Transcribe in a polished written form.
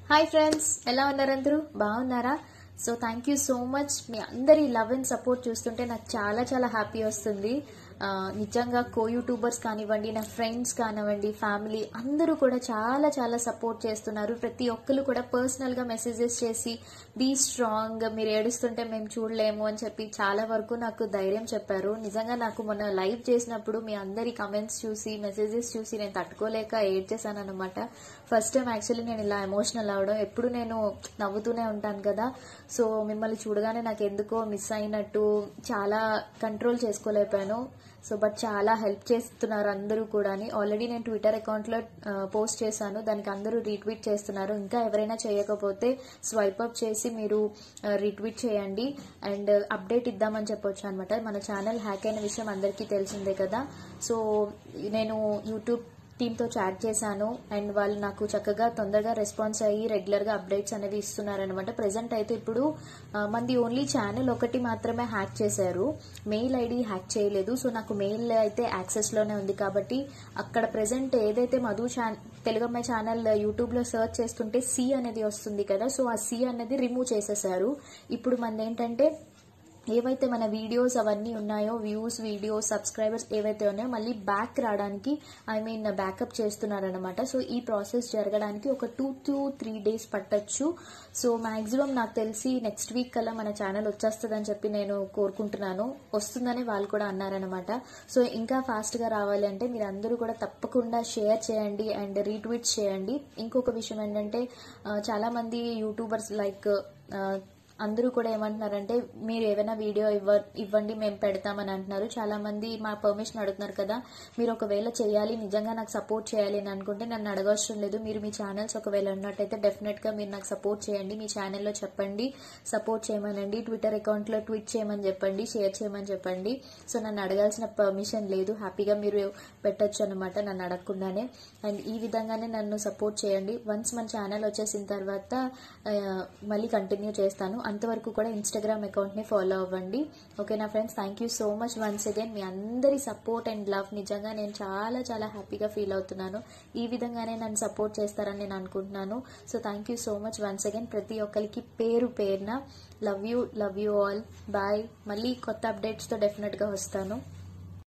Hi friends, ఎలా ఉన్నారు? అందరూ బాగున్నారా? So thank you so much. మీ అందరి లవ్ అండ్ సపోర్ట్ చూస్తుంటే నాకు చాలా చాలా హ్యాపీ వస్తుంది. నిజంగా కో యూట్యూబర్స్ కానివ్వండి, నా ఫ్రెండ్స్ కానివ్వండి, ఫ్యామిలీ అందరూ కూడా చాలా చాలా సపోర్ట్ చేస్తున్నారు. ప్రతి ఒక్కరు కూడా పర్సనల్గా మెసేజెస్ చేసి బీ స్ట్రాంగ్, మీరు ఏడుస్తుంటే మేము చూడలేము అని చెప్పి చాలా వరకు నాకు ధైర్యం చెప్పారు. నిజంగా నాకు మొన్న లైవ్ చేసినప్పుడు మీ అందరి కమెంట్స్ చూసి, మెసేజెస్ చూసి నేను తట్టుకోలేక ఏడ్చేసాను అనమాట. ఫస్ట్ టైం యాక్చువల్లీ నేను ఇలా ఎమోషనల్ అవడం. ఎప్పుడు నేను నవ్వుతూనే ఉంటాను కదా, సో మిమ్మల్ని చూడగానే నాకు ఎందుకో మిస్ అయినట్టు చాలా కంట్రోల్ చేసుకోలేకపోయాను. సో బట్ చాలా హెల్ప్ చేస్తున్నారు అందరూ కూడా. ఆల్రెడీ నేను ట్విట్టర్ అకౌంట్లో పోస్ట్ చేశాను, దానికి అందరూ రీట్వీట్ చేస్తున్నారు. ఇంకా ఎవరైనా చేయకపోతే స్వైప్ అప్ చేసి మీరు రీట్వీట్ చేయండి అండ్ అప్డేట్ ఇద్దామని చెప్పొచ్చు అనమాట. మన ఛానల్ హ్యాక్ అయిన విషయం అందరికీ తెలిసిందే కదా. సో నేను యూట్యూబ్ టీంతో చాట్ చేశాను అండ్ వాళ్ళు నాకు చక్కగా తొందరగా రెస్పాన్స్ అయ్యి రెగ్యులర్గా అప్డేట్స్ అనేవి ఇస్తున్నారనమాట. ప్రెసెంట్ అయితే ఇప్పుడు మంది ఓన్లీ ఛానల్ ఒకటి మాత్రమే హ్యాక్ చేశారు, మెయిల్ ఐడి హ్యాక్ చేయలేదు. సో నాకు మెయిల్ అయితే యాక్సెస్లోనే ఉంది కాబట్టి అక్కడ ప్రెసెంట్ ఏదైతే మధు తెలుగమ్మాయి ఛానల్ యూట్యూబ్లో సర్చ్ చేస్తుంటే సి అనేది వస్తుంది కదా, సో ఆ సి అనేది రిమూవ్ చేసేసారు. ఇప్పుడు మనది ఏంటంటే ఏవైతే మన వీడియోస్ అవన్నీ ఉన్నాయో, వ్యూస్, వీడియోస్, సబ్స్క్రైబర్స్ ఏవైతే ఉన్నాయో మళ్ళీ బ్యాక్ రావడానికి బ్యాకప్ చేస్తున్నారనమాట. సో ఈ ప్రాసెస్ జరగడానికి ఒక 2 to 3 days పట్టచ్చు. సో మాక్సిమం నాకు తెలిసి నెక్స్ట్ వీక్ కల్లా మన ఛానల్ వచ్చేస్తుందని చెప్పి నేను కోరుకుంటున్నాను. వస్తుందని వాళ్ళు కూడా అన్నారనమాట. సో ఇంకా ఫాస్ట్గా రావాలి అంటే మీరు అందరూ కూడా తప్పకుండా షేర్ చేయండి అండ్ రీట్వీట్ చేయండి. ఇంకొక విషయం ఏంటంటే చాలా మంది యూట్యూబర్స్ లైక్ అందరూ కూడా ఏమంటున్నారంటే మీరు ఏమైనా వీడియో ఇవ్వండి మేము పెడతామని అంటున్నారు. చాలా మంది మా పర్మిషన్ అడుగుతున్నారు కదా. మీరు ఒకవేళ చేయాలి, నిజంగా నాకు సపోర్ట్ చేయాలి అని అనుకుంటే నన్ను అడగవసరం లేదు. మీరు మీ ఛానల్స్ ఒకవేళ ఉన్నట్టయితే డెఫినెట్ గా మీరు నాకు సపోర్ట్ చేయండి. మీ ఛానల్లో చెప్పండి, సపోర్ట్ చేయమనండి, ట్విట్టర్ అకౌంట్ లో ట్వీట్ చేయమని చెప్పండి, షేర్ చేయమని చెప్పండి. సో నన్ను అడగాల్సిన పర్మిషన్ లేదు, హ్యాపీగా మీరు పెట్టొచ్చు అనమాట నన్ను అడగకుండానే. అండ్ ఈ విధంగానే నన్ను సపోర్ట్ చేయండి. వన్స్ మన ఛానల్ వచ్చేసిన తర్వాత మళ్ళీ కంటిన్యూ చేస్తాను. అంతవరకు కూడా ఇన్స్టాగ్రామ్ అకౌంట్ని ఫాలో అవ్వండి. ఓకేనా friends, thank you so much once again. మీ అందరి సపోర్ట్ అండ్ లవ్ నిజంగా నేను చాలా చాలా హ్యాపీగా ఫీల్ అవుతున్నాను. ఈ విధంగానే నన్ను సపోర్ట్ చేస్తారని నేను అనుకుంటున్నాను. So thank you so much once again. ప్రతి ఒక్కరికి పేరు పేరున లవ్ యూ ఆల్. బాయ్. మళ్ళీ కొత్త అప్డేట్స్తో డెఫినెట్గా వస్తాను.